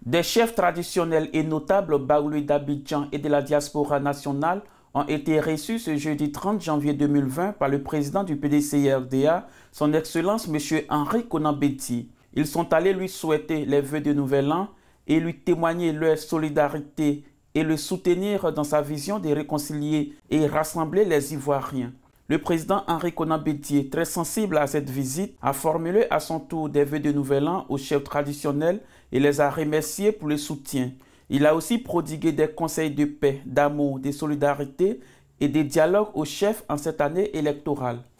Des chefs traditionnels et notables baoulés d'Abidjan et de la diaspora nationale ont été reçus ce jeudi 30 janvier 2020 par le président du PDCI-RDA, son Excellence M. Henri Konan Bédié. Ils sont allés lui souhaiter les vœux de Nouvel An et lui témoigner leur solidarité et le soutenir dans sa vision de réconcilier et rassembler les Ivoiriens. Le président Henri Konan Bédié, très sensible à cette visite, a formulé à son tour des vœux de Nouvel An aux chefs traditionnels et les a remerciés pour le soutien. Il a aussi prodigué des conseils de paix, d'amour, de solidarité et de dialogue aux chefs en cette année électorale.